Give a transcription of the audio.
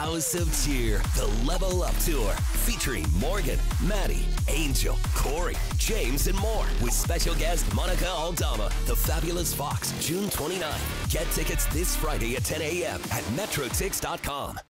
House of Cheer, the Level Up Tour, featuring Morgan, Maddie, Angel, Corey, James, and more, with special guest Monica Aldama, The Fabulous Fox, June 29. Get tickets this Friday at 10 a.m. at metrotix.com.